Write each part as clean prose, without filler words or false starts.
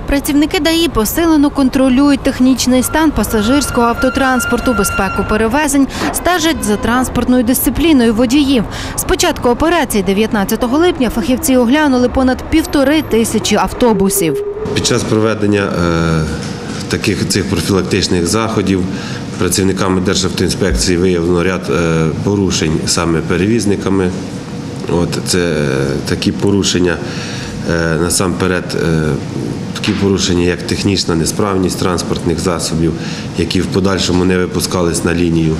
Працівники ДАІ посилено контролюють технічний стан пасажирського автотранспорту, безпеку перевезень, стежать за транспортною дисципліною водіїв. З початку операції 19 липня фахівці оглянули понад 1500 автобусів. Під час проведення цих профілактичних заходів працівниками Державтоінспекції виявлено ряд порушень саме перевізниками. Це такі порушення, насамперед, такі порушення, як технічна несправність транспортних засобів, які в подальшому не випускались на лінію.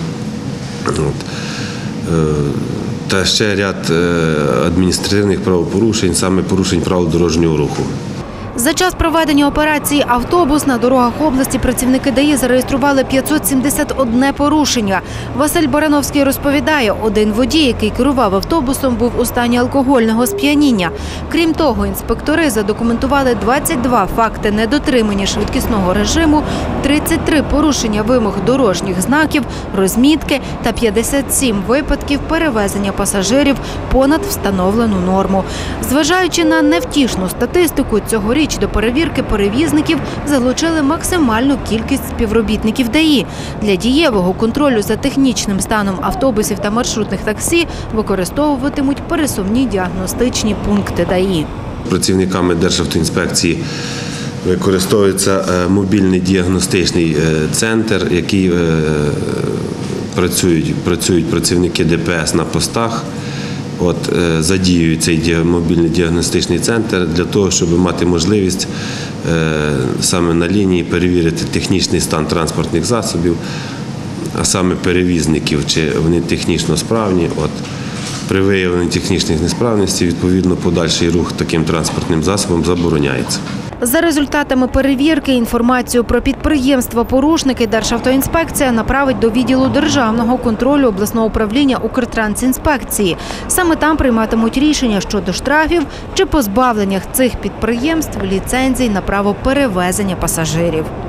Та ще ряд адміністративних правопорушень, саме порушень правил дорожнього руху. За час проведення операції «Автобус» на дорогах області працівники ДАІ зареєстрували 571 порушення. Василь Барановський розповідає, один водій, який керував автобусом, був у стані алкогольного сп'яніння. Крім того, інспектори задокументували 22 факти недотримання швидкісного режиму, 33 порушення вимог дорожніх знаків, розмітки та 57 випадків перевезення пасажирів понад встановлену норму. Зважаючи на невтішну статистику, цьогоріч до перевірки перевізників залучили максимальну кількість співробітників ДАІ. Для дієвого контролю за технічним станом автобусів та маршрутних таксі використовуватимуть пересувні діагностичні пункти ДАІ. Працівниками Державтоінспекції використовується мобільний діагностичний центр, який працюють працівники ДПС на постах. Задіюють цей мобільний діагностичний центр для того, щоб мати можливість саме на лінії перевірити технічний стан транспортних засобів, а саме перевізників, чи вони технічно справні. При виявленні технічних несправностей, відповідно, подальший рух таким транспортним засобом забороняється. За результатами перевірки інформацію про підприємства-порушники Державтоінспекція направить до відділу державного контролю обласного управління Укртрансінспекції. Саме там прийматимуть рішення щодо штрафів чи позбавлення цих підприємств ліцензій на право перевезення пасажирів.